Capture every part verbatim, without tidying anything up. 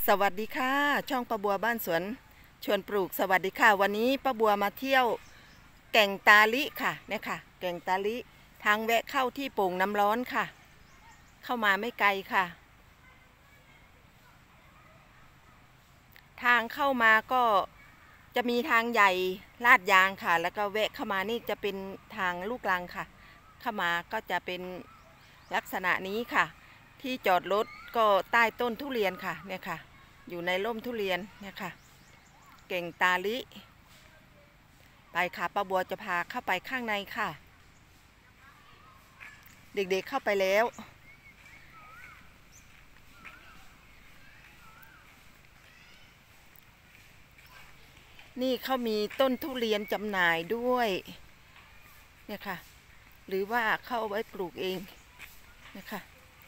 สวัสดีค่ะช่องป้าบัวบ้านสวนชวนปลูกสวัสดีค่ะวันนี้ป้าบัวมาเที่ยวแก่งตาลิค่ะเนี่ยค่ะแก่งตาลิทางแวะเข้าที่โป่งน้ำร้อนค่ะเข้ามาไม่ไกลค่ะทางเข้ามาก็จะมีทางใหญ่ลาดยางค่ะแล้วก็แวะเข้ามานี่จะเป็นทางลูกรังค่ะเข้ามาก็จะเป็นลักษณะนี้ค่ะที่จอดรถก็ใต้ต้นทุเรียนค่ะเนี่ยค่ะอยู่ในร่มทุเรียนเนี่ยค่ะเก่งตาลิไปค่ะป้าบัวจะพาเข้าไปข้างในค่ะเด็กๆเข้าไปแล้วนี่เขามีต้นทุเรียนจำหน่ายด้วยเนี่ยค่ะหรือว่าเข้าไว้ปลูกเองนะคะ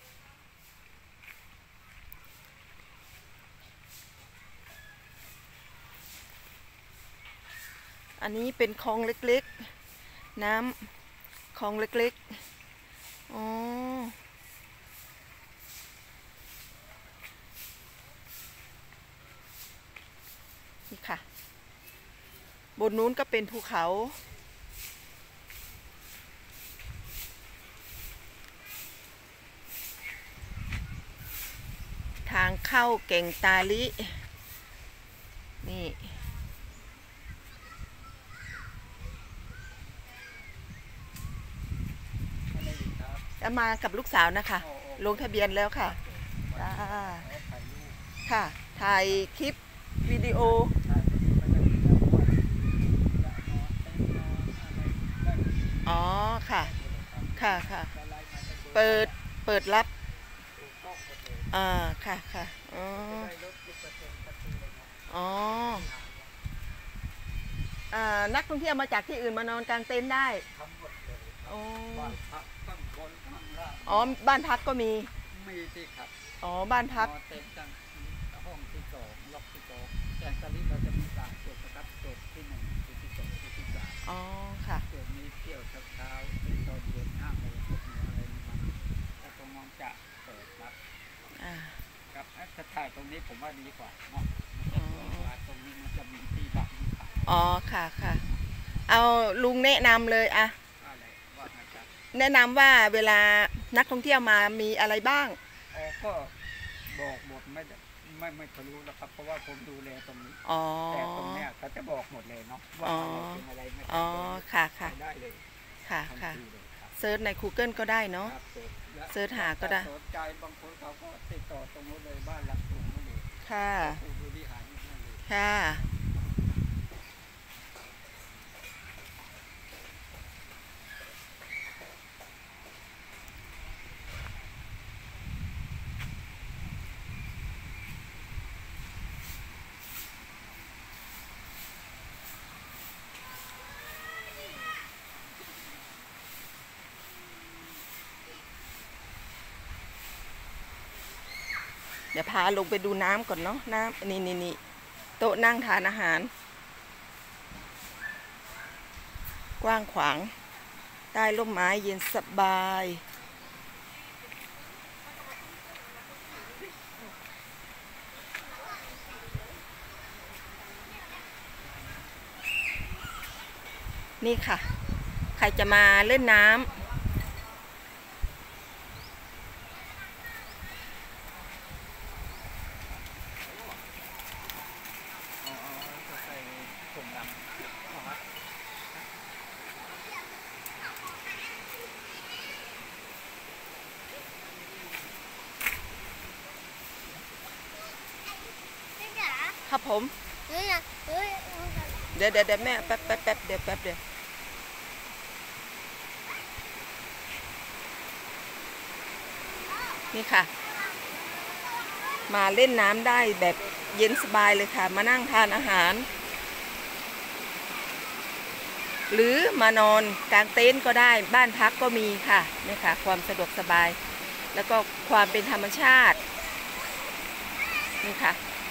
อันนี้เป็นคลองเล็กๆน้ำคลองเล็กๆอ๋อนี่ค่ะบนนู้นก็เป็นภูเขาทางเข้าเก่งตาลินี่จะมากับลูกสาวนะคะลงทะเบียนแล้วค่ะจ้าค่ะถ่ายคลิปวิดีโออ๋อค่ะค่ะค่ะเปิดเปิดรับอ่าค่ะค่ะอ๋ออ๋ออ่านักท่องเที่ยวมาจากที่อื่นมานอนกลางเต็นท์ได้อ๋ออ๋อบ้านพักก็มีมีที่ครับอ๋อบ้านพักเต็นท์จังห้องที่สองล็อกที่สองแกงตะลิเราจะมีสามจุดนะครับจุดที่หนึ่งจุดที่สองจุดที่สามอ๋อค่ะจุดนี้เที่ยวเช้าเช้าตอนเย็นห้าโมงหกโมงอะไรมันถ้าตรงน้องจะเปิดรับอ่าครับถ้าถ่ายตรงนี้ผมว่าดีกว่าเนาะตรงนี้มันจะมีที่บังที่ขายอ๋อค่ะค่ะเอาลุงแนะนำเลยอะแนะนำว่าเวลานักท่องเที่ยวมามีอะไรบ้างอ๋อก็บอกหมดไม่ไม่ไม่ทะลุแล้วครับเพราะว่าผมดูแลตรงนี้แต่ตรงเนี้ยเขาจะบอกหมดเลยเนาะว่าอะไรเป็นอะไรไม่อ๋อค่ะค่ะได้เลยค่ะค่ะเซิร์ชใน Google ก็ได้เนาะเซิร์ชหาก็ได้สนใจบางคนเขาก็ติดต่อตรงนู้นเลยบ้านหลังตรงนู้นเลยค่ะผู้บริหารนั่นเลยค่ะเดี๋ยวพาลงไปดูน้ำก่อนเนาะน้ำนี่นี่นี่โต๊ะนั่งทานอาหารกว้างขวางใต้ร่มไม้เย็นสบายนี่ค่ะใครจะมาเล่นน้ำครับผมเดี๋ยวเดี๋ยวแม่แป๊บแป๊บแป๊บเดี๋ยวแป๊บเดี๋ยวนี่ค่ะมาเล่นน้ำได้แบบเย็นสบายเลยค่ะมานั่งทานอาหารหรือมานอนกลางเต็นท์ก็ได้บ้านพักก็มีค่ะนี่ค่ะความสะดวกสบายแล้วก็ความเป็นธรรมชาตินี่ค่ะ